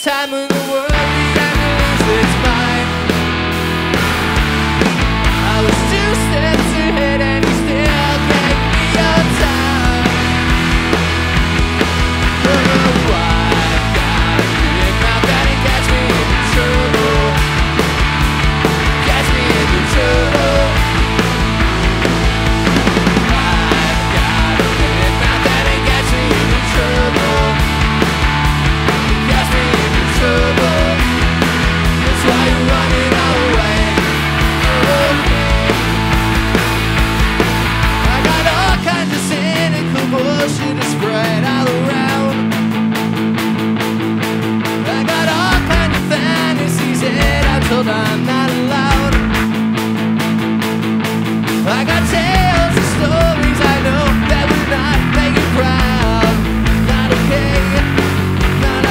time when the world began to lose its mind. I was 2 steps ahead and you still gave me your time. Oh, I've got a big mouth that it gets me into trouble. Gets me into trouble. I've got a big mouth that it gets me into trouble. Gets me into trouble. That's why you're running away. I got all kinds of cynical bullshit to spread all around. I got all kinds of fantasies that I'm told I'm not allowed. I got tales and stories I know that will not make you proud. Not okay, not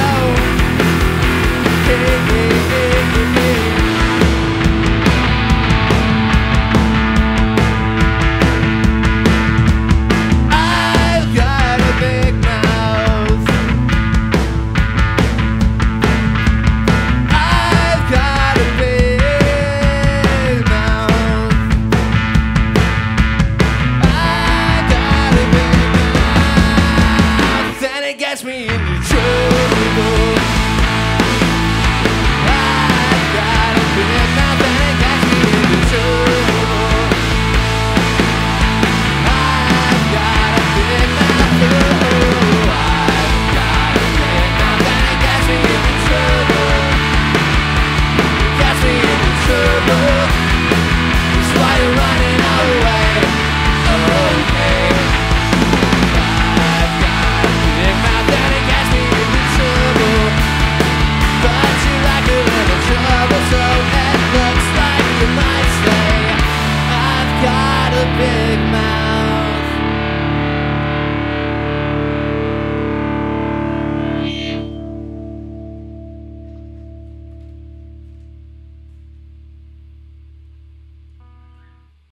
okay. I've got a big mouth. I've got a big mouth. I got a big mouth, and it gets me into trouble.